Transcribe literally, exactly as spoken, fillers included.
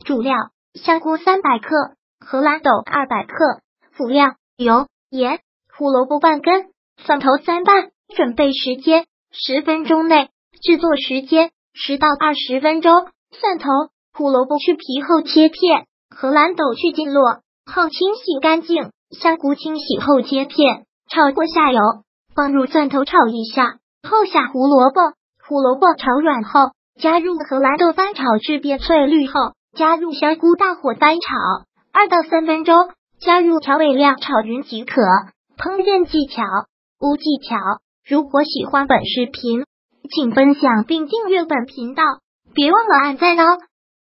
主料：香菇三百克，荷兰豆二百克。辅料：油、盐、胡萝卜半根，蒜头三瓣。准备时间：十分钟内。制作时间：十到二十分钟。蒜头、胡萝卜去皮后切片，荷兰豆去茎落后清洗干净，香菇清洗后切片。炒过下油，放入蒜头炒一下，后下胡萝卜。胡萝卜炒软后，加入荷兰豆翻炒至变翠绿后，加入香菇，大火翻炒二到三分钟，加入调味料炒匀即可。烹饪技巧：无技巧。如果喜欢本视频，请分享并订阅本频道，别忘了按赞哦。